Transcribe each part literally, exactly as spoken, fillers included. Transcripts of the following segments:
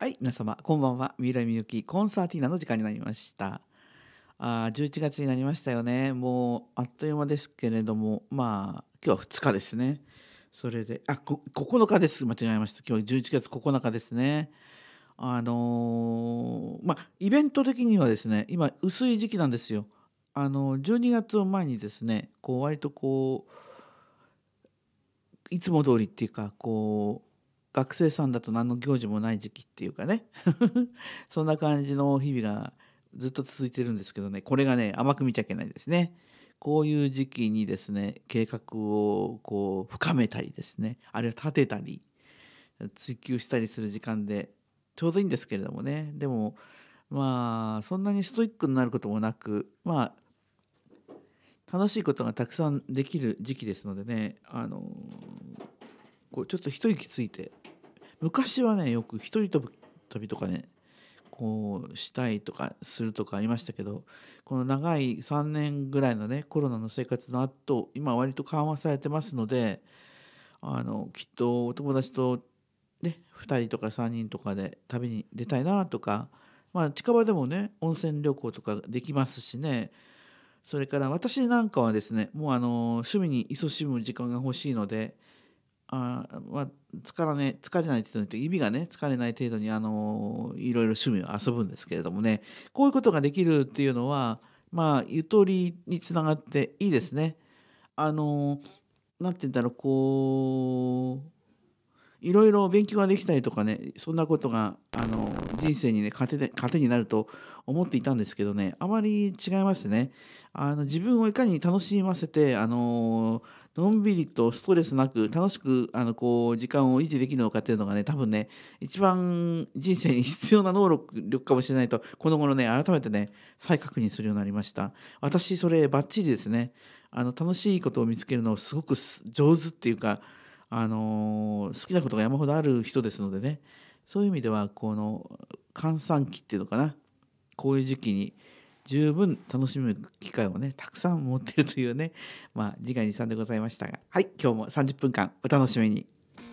はい、皆様、こんばんは。三浦美幸コンサーティーナの時間になりました。あーじゅういちがつになりましたよね。もうあっという間ですけれども、まあ、今日はふつかですね。それで、あ、こここのかです。間違えました。今日じゅういちがつここのかですね。あのーまあ、イベント的にはですね、今、薄い時期なんですよ。あの、じゅうにがつを前にですね、こう、割とこう、いつも通りっていうか、こう、学生さんだと何の行事もない時期っていうかねそんな感じの日々がずっと続いてるんですけどね、これがね、甘く見ちゃいけないですね。こういう時期にですね、計画をこう深めたりですね、あるいは立てたり、追求したりする時間でちょうどいいんですけれどもね。でも、まあ、そんなにストイックになることもなく、まあ、楽しいことがたくさんできる時期ですのでね、あのこうちょっと一息ついて、昔はねよく一人飛び旅とかねこうしたいとかするとかありましたけど、この長いさんねんぐらいのねコロナの生活の後、今割と緩和されてますので、あのきっとお友達とねふたりとかさんにんとかで旅に出たいなとか、まあ近場でもね温泉旅行とかできますしね。それから私なんかはですね、もうあの趣味に勤しむ時間が欲しいので、あーまあ、疲らね疲れない程度にという指がね疲れない程度にあのいろいろ趣味を遊ぶんですけれどもね、こういうことができるっていうのはまあゆとりにつながっていいですね。あのなんて言うんだろう、こういろいろ勉強ができたりとかね、そんなことがあの人生にね糧で糧になると思っていたんですけどね、あまり違いますね。あの自分をいかに楽しませて、あののんびりとストレスなく楽しくあのこう時間を維持できるのかっていうのがね、多分ね一番人生に必要な能力力かもしれないと、この頃ね改めてね再確認するようになりました。私それバッチリですね。あの楽しいことを見つけるのすごくす上手っていうか、あの好きなことが山ほどある人ですのでね、そういう意味ではこの閑散期っていうのかな、こういう時期に十分楽しむ機会をねたくさん持っているというね、まあ自画自賛でございましたが、はい、今日もさんじゅっぷんかんお楽しみに。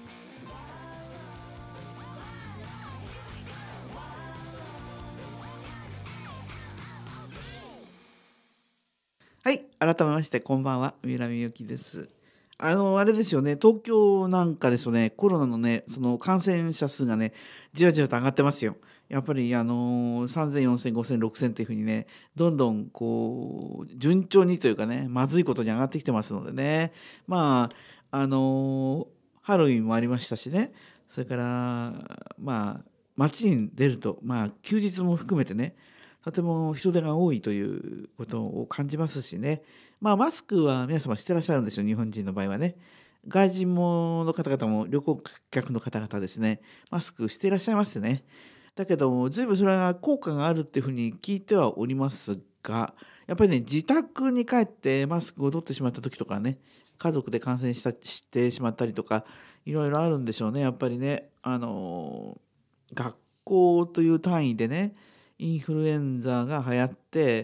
はい、改めましてこんばんは、三浦美幸です。あのあれですよね、東京なんかですね、コロナのねその感染者数がねじわじわと上がってますよ。やっぱりあのさんぜんよんせんごせんろくせんっていうふうにね、どんどんこう順調にというかね、まずいことに上がってきてますのでね、まああのハロウィンもありましたしね、それからまあ街に出ると、まあ休日も含めてね、とても人手が多いということを感じますしね。まあ、マスクは皆様してらっしゃるんですよ、日本人の場合はね。外人もの方々も旅行客の方々ですね、マスクしていらっしゃいますね。だけど、ずいぶんそれが効果があるっていうふうに聞いてはおりますが、やっぱりね、自宅に帰ってマスクを取ってしまった時とかね、家族で感染したしてしまったりとか、いろいろあるんでしょうね、やっぱりね。あの学校という単位でね、インフルエンザが流行って、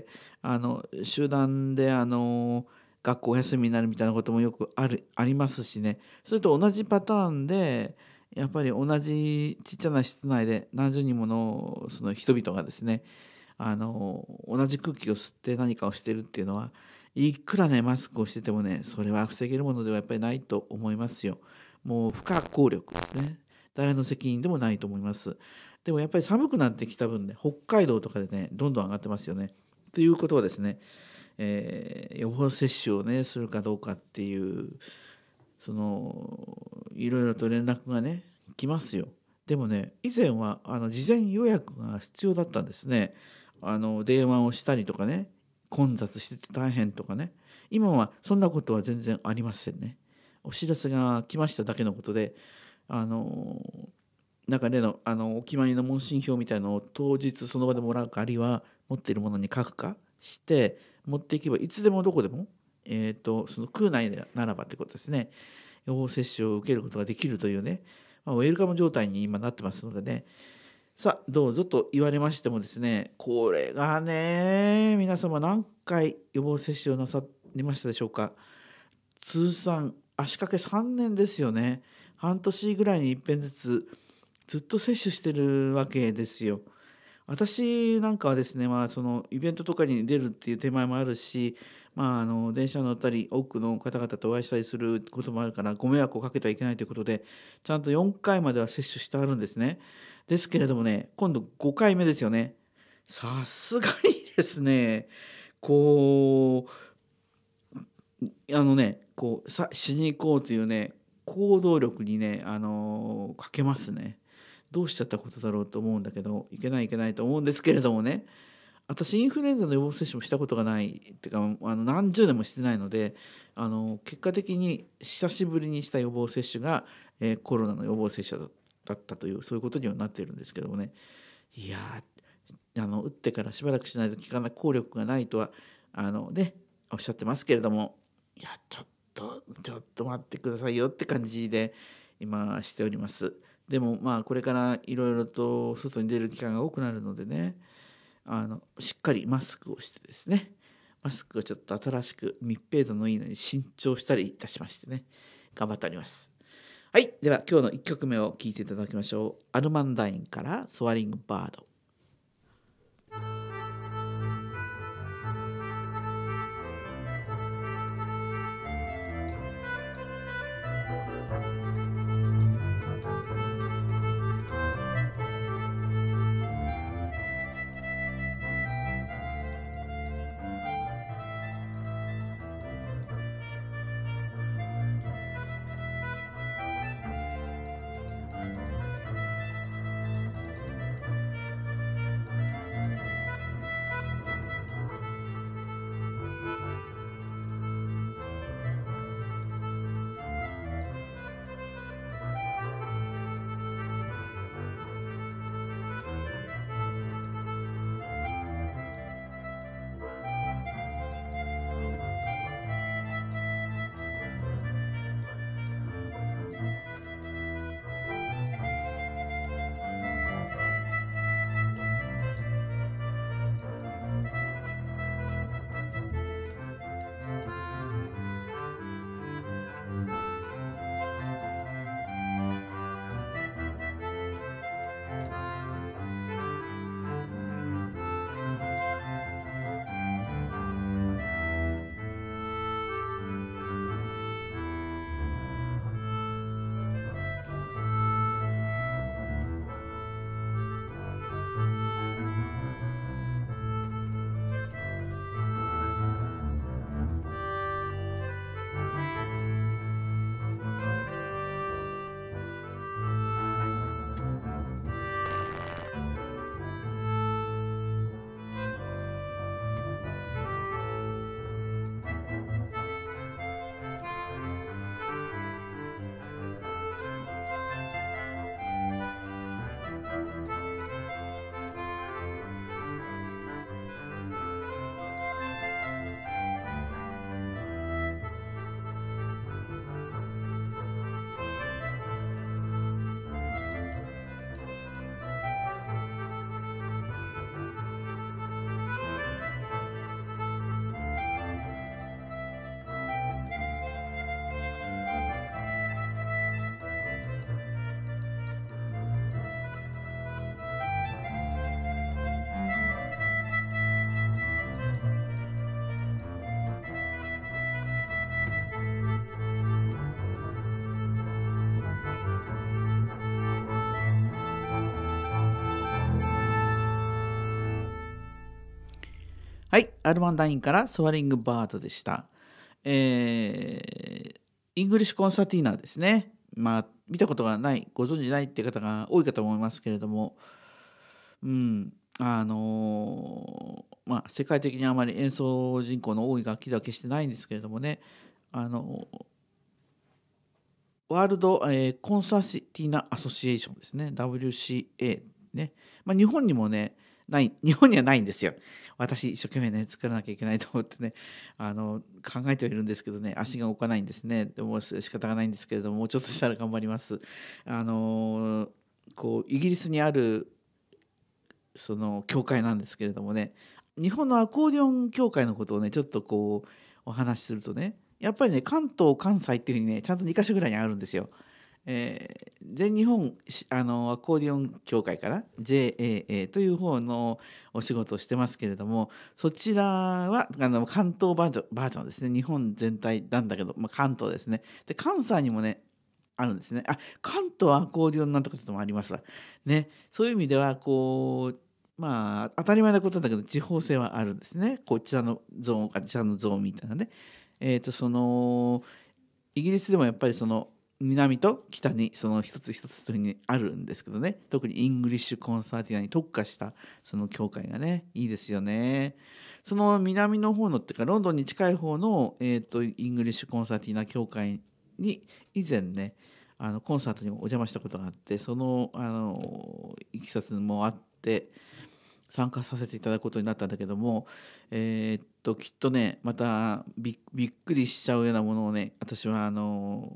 あの集団であの学校お休みになるみたいなこともよくあるありますしね。それと同じパターンでやっぱり同じちっちゃな室内で何十人ものその人々がですね、あの同じ空気を吸って何かをしてるっていうのは、いくらねマスクをしててもねそれは防げるものではやっぱりないと思いますよ。もう不可抗力ですね。誰の責任でもないと思います。でもやっぱり寒くなってきた分ね、北海道とかでねどんどん上がってますよね。ということはですね、えー予防接種をねするかどうかっていう、そのいろいろと連絡がね来ますよ。でもね、以前はあの事前予約が必要だったんですね。あの電話をしたりとかね、混雑してて大変とかね。今はそんなことは全然ありませんね。お知らせが来ましただけのことで、あの中でのあのお決まりの問診票みたいのを当日その場でもらうか、あるいは持っているものに書くかして持っていけば、いつでもどこでも、えー、とその空内でならばってことですね、予防接種を受けることができるというね、まあ、ウェルカム状態に今なってますのでね、さあどうぞと言われましてもですね、これがね皆様何回予防接種をなさりましたでしょうか。通算足掛けさんねんですよね。半年ぐらいに一遍ずつずっと接種してるわけですよ。私なんかはですね、まあ、そのイベントとかに出るっていう手前もあるし、まあ、あの電車に乗ったり多くの方々とお会いしたりすることもあるからご迷惑をかけてはいけないということでちゃんとよんかいまでは接種してあるんですね。ですけれどもね、今度ごかいめですよね。さすがにですね、こうあのねこうさしに行こうというね行動力にね、あのかけますね。どうしちゃったことだろうと思うんだけど、いけないいけないと思うんですけれどもね、私インフルエンザの予防接種もしたことがないっていうか、あの何十年もしてないので、あの結果的に久しぶりにした予防接種が、えーコロナの予防接種だったという、そういうことにはなっているんですけどもね。いやー、あの打ってからしばらくしないと効かない、効力がないとはあのねおっしゃってますけれども、いやちょっとちょっと待ってくださいよって感じで今しております。でもまあこれからいろいろと外に出る機会が多くなるのでね、あのしっかりマスクをしてですね、マスクをちょっと新しく密閉度のいいのに新調したりいたしましてね、頑張っております。はい、では今日のいっきょくめを聴いていただきましょう。アルマンダインからソアリングバード。はい、アルマンダインからソアリングバードでした。えー、イングリッシュコンサーティーナですね。まあ、見たことがない、ご存じないって方が多いかと思いますけれども、うん、あのーまあ、世界的にあまり演奏人口の多い楽器では決してないんですけれどもね、あのワールド、えーコンサーティーナアソシエーションですね、ダブリューシーエー ね、まあ、日本にもねない、日本にはないんですよ。私一生懸命ね作らなきゃいけないと思ってね、あの考えてはいるんですけどね、足が動かないんですね。でも仕方がないんですけれども、もうちょっとしたら頑張ります。あのこうイギリスにあるその教会なんですけれどもね、日本のアコーディオン協会のことをねちょっとこうお話しするとね、やっぱりね関東関西っていうふうにねちゃんとにかしょぐらいにあるんですよ。 えー全日本しあのアコーディオン協会かな ジェーエーエー という方のお仕事をしてますけれども、そちらはあの関東バージョンバージョンですね。日本全体なんだけど、まあ、関東ですね。で関西にもねあるんですね。あ、関東アコーディオンなんとかってのもありますわね。そういう意味ではこうまあ当たり前なことだけど地方性はあるんですね。こちらのゾーンかちらのゾーンみたいなね。えっ、とそのイギリスでもやっぱりその南と北にその一つ一つというふうにあるんですけどね、特にイングリッシュコンサーティナに特化したその教会がねいいですよね。その南の方のっていうかロンドンに近い方の、えー、とイングリッシュコンサーティナ教会に以前ねあのコンサートにもお邪魔したことがあって、そのあのいきさつもあって参加させていただくことになったんだけども、えーっときっとねまたびびっくりしちゃうようなものをね私はあの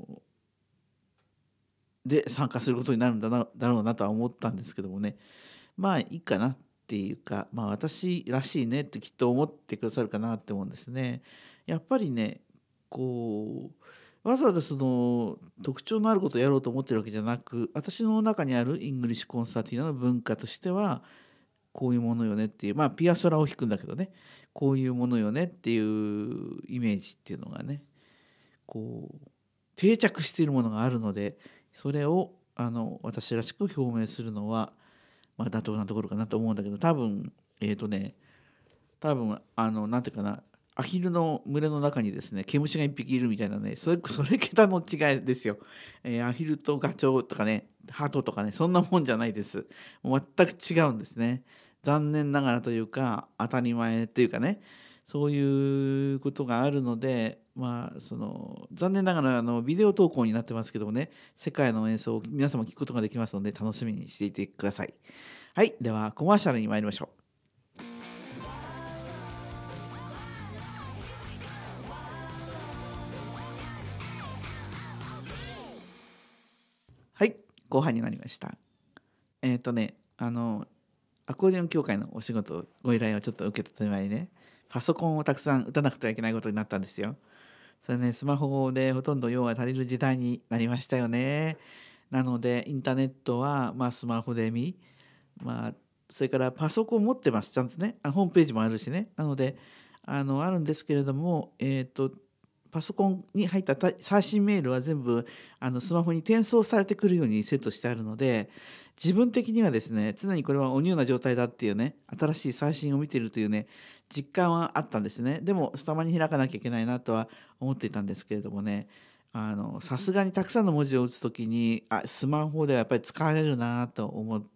で参加することになるんだなだろうなとは思ったんですけどもね、まあいいかなっていうか、まあ私らしいねってきっと思ってくださるかなって思うんですね。やっぱりねこうわざわざその特徴のあることをやろうと思ってるわけじゃなく、私の中にあるイングリッシュコンサーティナの文化としてはこういうものよねっていう、まあピアソラを弾くんだけどね、こういうものよねっていうイメージっていうのがねこう定着しているものがあるので、それをあの私らしく表明するのは、まあ、妥当なところかなと思うんだけど、多分えっ、とね多分あのなんていうかな、アヒルの群れの中にですね毛虫が一匹いるみたいなね、それそれ桁の違いですよ。えーアヒルとガチョウとかねハトとかねそんなもんじゃないです。もう全く違うんですね。残念ながらというか当たり前っていうかね、そういうことがあるので、まあその残念ながらあのビデオ投稿になってますけどもね、世界の演奏を皆様聞くことができますので楽しみにしていてください。はい、ではコマーシャルに参りましょう。はい、後半になりました。えっ、とねあのアコーディオン協会のお仕事ご依頼をちょっと受けた手前にね、パソコンをたくさん打たなくてはいけないことになったんですよ。それねスマホでほとんど用が足りる時代になりましたよね。なのでインターネットはまあスマホで見、まあそれからパソコン持ってますちゃんとね、あホームページもあるしね、なのであのあるんですけれども、えっ、とパソコンに入ったた最新メールは全部あのスマホに転送されてくるようにセットしてあるので、自分的にはですね常にこれはおニューな状態だっていうね、新しい最新を見ているというね実感はあったんですね。でもたまに開かなきゃいけないなとは思っていたんですけれどもね、あのさすがにたくさんの文字を打つときにあスマホではやっぱり使われるなと思って、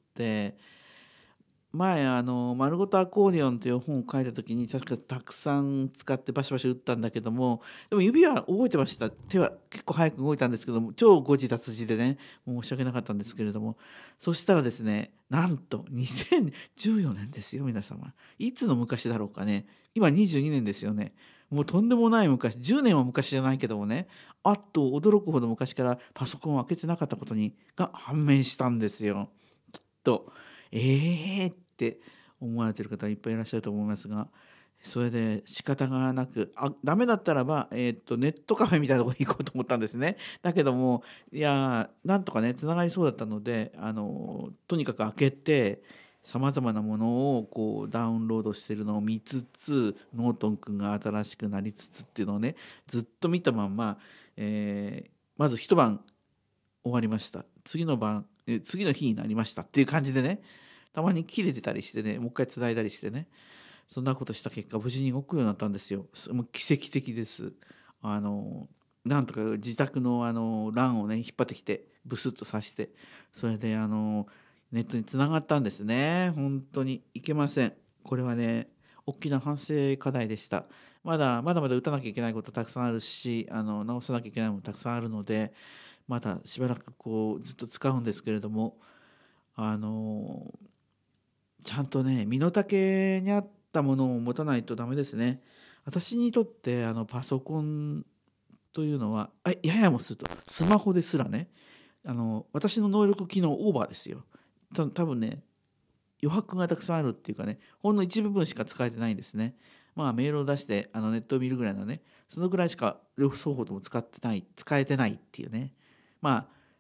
前あの「丸ごとアコーディオン」という本を書いた時に確かたくさん使ってバシバシ打ったんだけども、でも指は覚えてました。手は結構早く動いたんですけども、超誤字脱字でね申し訳なかったんですけれども、そしたらですねなんとにせんじゅうよねんですよ皆様。いつの昔だろうかね。今にじゅうにねんですよね。もうとんでもない昔、じゅうねんは昔じゃないけどもね、あっと驚くほど昔からパソコンを開けてなかったことにが判明したんですよ。きっとえーって思われてる方いっぱいいらっしゃると思いますが、それで仕方がなく、あダメだったらば、えーっとネットカフェみたいなところに行こうと思ったんですね。だけどもいやなんとかねつながりそうだったので、あのとにかく開けてさまざまなものをこうダウンロードしてるのを見つつ、ノートン君が新しくなりつつっていうのをねずっと見たまんま、えーまず一晩終わりました。次の晩え次の日になりましたっていう感じでね、たまに切れてたりしてね、もう一回繋いだりしてね、そんなことした結果無事に動くようになったんですよ。もう奇跡的です。あのなんとか自宅のあの ラン をね引っ張ってきてブスッと挿して、それであのネットにつながったんですね。本当にいけません。これはね大きな反省課題でした。まだまだまだ打たなきゃいけないことたくさんあるし、あの直さなきゃいけないものたくさんあるので、まだしばらくこうずっと使うんですけれども、あのちゃんとね身の丈に合ったものを持たないとダメですね。私にとってあのパソコンというのはあややもするとスマホですらね、あの私の能力機能オーバーですよ。た多分ね余白がたくさんあるっていうかね、ほんの一部分しか使えてないんですね。まあメールを出してあのネットを見るぐらいのね、そのぐらいしか両双方とも使ってない使えてないっていうね。まあ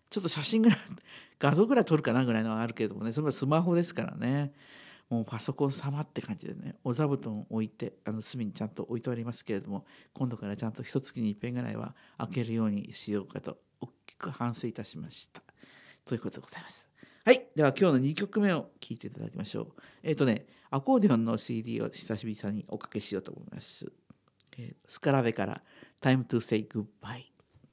ちょっと写真ぐらい画像ぐらい撮るかなぐらいのはあるけれどもね、それはスマホですからね。もうパソコン様って感じでね、お座布団置いて、あの隅にちゃんと置いてありますけれども、今度からちゃんと一月に一遍ぐらいは開けるようにしようかと大きく反省いたしました。ということでございます。はい、では今日のにきょくめを聴いていただきましょう。えっ、とね、アコーディオンの シーディー を久しぶりにおかけしようと思います。えー、スカラベから「Time to Say Goodbye」。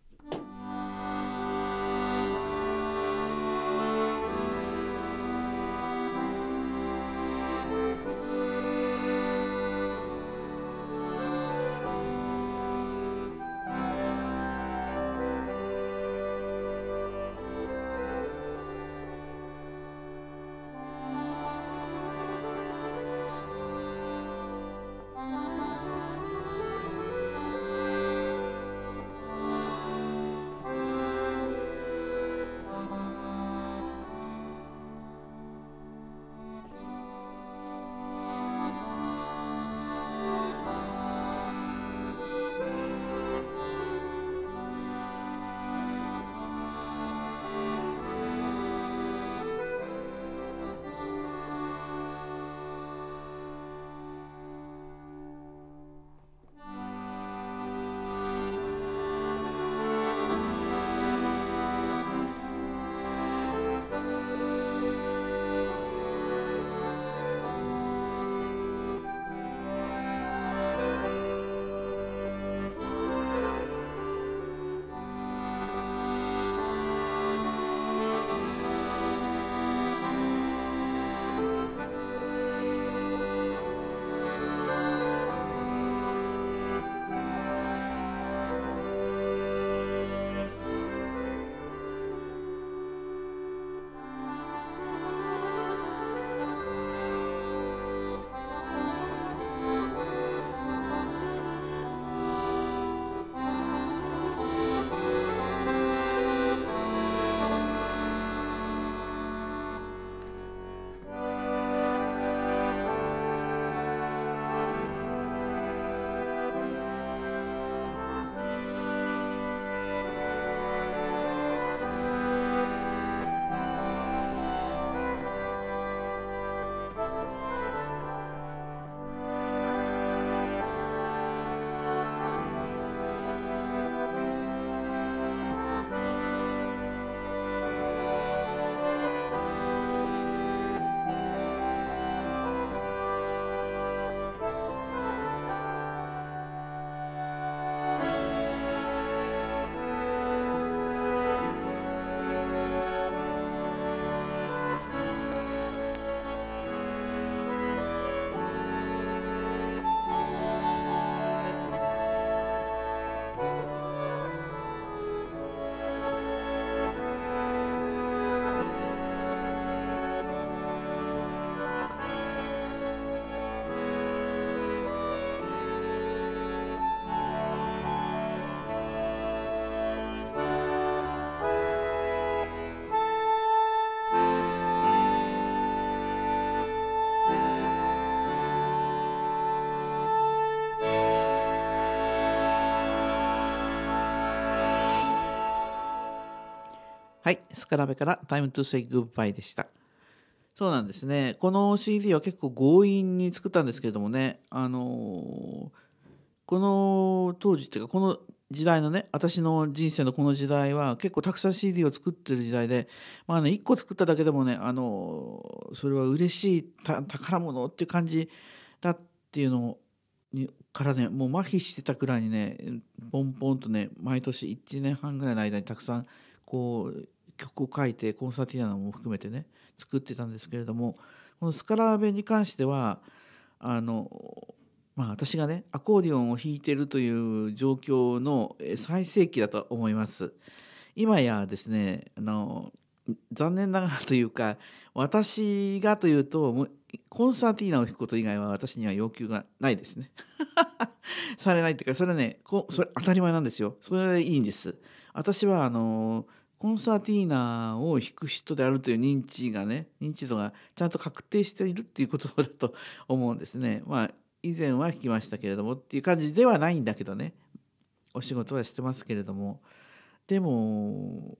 はい、スカラベから「Time to Say Goodbye」でした。そうなんですね。この シーディー は結構強引に作ったんですけれどもね、あのーこの当時っていうかこの時代のね、私の人生のこの時代は結構たくさん シーディー を作ってる時代で、まあね、いっこ作っただけでもね、あのーそれは嬉しいた宝物っていう感じだっていうのにからね、もう麻痺してたくらいにね、ポンポンとね、毎年いちねんはんぐらいの間にたくさんこう曲を書いてコンサーティーナも含めてね作ってたんですけれども、このスカラーベに関してはあのまあ私がねアコーディオンを弾いてるという状況のえ最盛期だと思います。今やですね、あの残念ながらというか、私がというともうコンサーティーナを弾くこと以外は私には要求がないですね。されないっていうか、それねこそれ当たり前なんですよ。それでいいんです。私はあのコンサーティーナを弾く人であるという認知がね認知度がちゃんと確定しているっていうことだと思うんですね。まあ以前は弾きましたけれどもっていう感じではないんだけどね、お仕事はしてますけれども、でも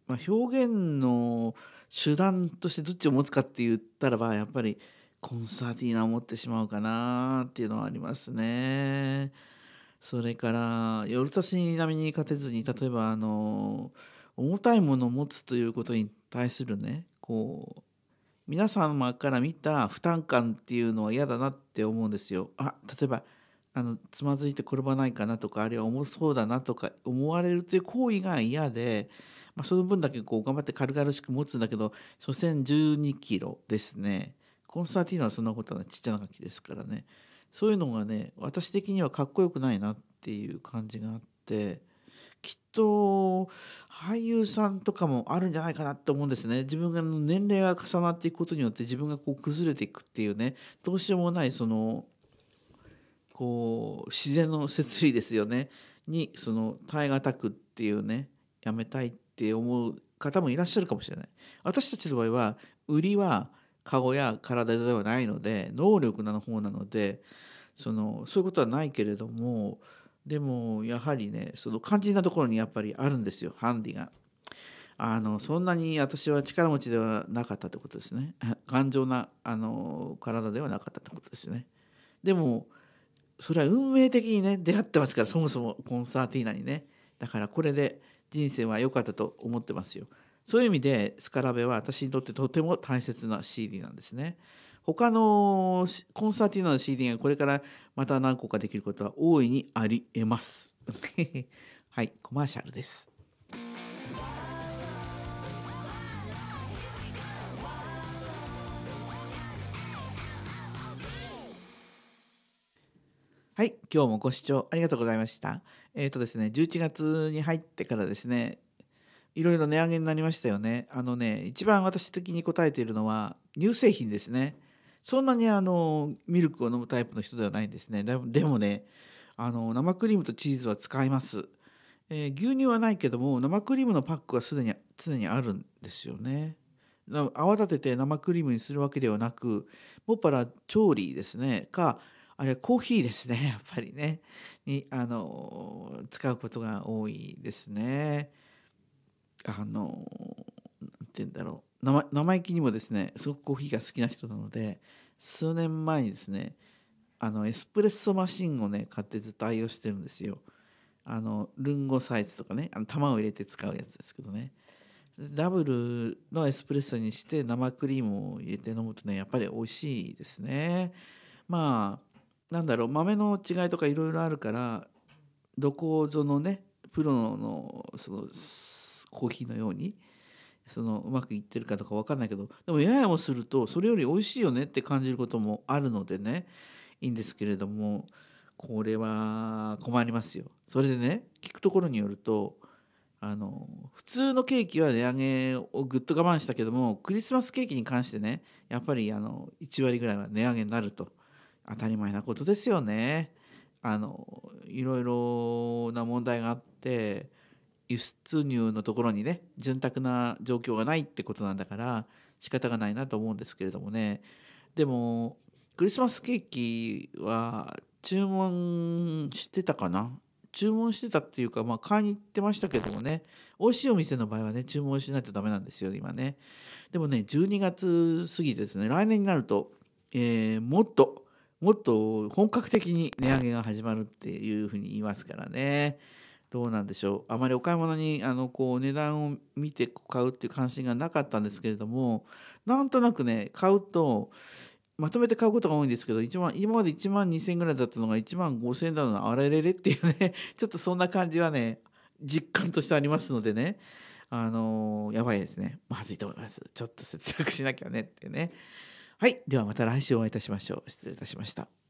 まあ、表現の手段としてどっちを持つかって言ったらばやっぱりコンサーティーナを持ってしまうかなっていうのはありますね。それから夜更かし並みに勝てずに、例えばあの重たいものを持つということに対するね、こう皆様から見た負担感っていうのは嫌だなって思うんですよ。あ、例えばあのつまずいて転ばないかなとか、あるいは重そうだなとか思われるという行為が嫌で、まあ、その分だけこう頑張って軽々しく持つんだけど、所詮じゅうにキロですね。コンサーティーナはそんなことはちっちゃな楽器ですからね。そういうのがね、私的にはかっこよくないなっていう感じがあって、きっと俳優さんとかもあるんじゃないかなって思うんですね。自分が年齢が重なっていくことによって自分がこう崩れていくっていうね、どうしようもないそのこう自然の摂理ですよねにその耐え難くっていうね、やめたいって思う方もいらっしゃるかもしれない。私たちの場合は売りは顔や体ではないので、能力の方なので、そのそういうことはないけれども、でもやはりね、その肝心なところにやっぱりあるんですよ、ハンディが。あのそんなに私は力持ちではなかったってことですね。頑丈なあの体ではなかったってことですね。でもそれは運命的にね出会ってますから、そもそもコンサーティーナにね。だからこれで人生は良かったと思ってますよ。そういう意味でスカラベは私にとってとても大切な シーディー なんですね。他のコンサーティーナの シーディー がこれからまた何個かできることは大いにありえます。はい、コマーシャルです。はい、今日もご視聴ありがとうございました。えっとですね、じゅういちがつに入ってからですね、いろいろ値上げになりましたよね。あのね、一番私的に答えているのは乳製品ですね。そんなにあのミルクを飲むタイプの人ではないんですね。でもでもね、あの生クリームとチーズは使います。えー牛乳はないけども生クリームのパックはすでに常にあるんですよね。な泡立てて生クリームにするわけではなく、もっぱら調理ですねか、あるいはコーヒーですね、やっぱりねにあの使うことが多いですね。あのなんて言うんだろう、生生意気にもですね、すごくコーヒーが好きな人なので、数年前にですね、あのエスプレッソマシンをね買ってずっと愛用してるんですよ。あのルンゴサイズとかね、あの玉を入れて使うやつですけどね、ダブルのエスプレッソにして生クリームを入れて飲むとね、やっぱり美味しいですね。まあなんだろう、豆の違いとかいろいろあるから、どこぞのねプロのそのコーヒーのようにそのうまくいってるかとか分かんないけど、でもややもするとそれより美味しいよねって感じることもあるのでね、いいんですけれども、これは困りますよ。それでね、聞くところによると、あの普通のケーキは値上げをぐっと我慢したけども、クリスマスケーキに関してね、やっぱりあのいち割ぐらいは値上げになると。当たり前なことですよね。あのいろいろな問題があって、輸出入のところにね潤沢な状況がないってことなんだから仕方がないなと思うんですけれどもね。でもクリスマスケーキは注文してたかな。注文してたっていうか、まあ買いに行ってましたけどもね、美味しいお店の場合はね注文しないとダメなんですよ今ね。でもねじゅうにがつ過ぎてですね、来年になると、えーもっともっと本格的に値上げが始まるっていうふうに言いますからね。どうなんでしょう。あまりお買い物にあのこう値段を見て買うっていう関心がなかったんですけれども、なんとなくね買うとまとめて買うことが多いんですけど、一万今までいちまんにせんえんぐらいだったのがいちまんごせんえんだのあれれれっていうねちょっとそんな感じはね実感としてありますのでね、あのやばいですね。まずいと思います。ちょっと節約しなきゃねってね。はい、ではまた来週お会いいたしましょう。失礼いたしました。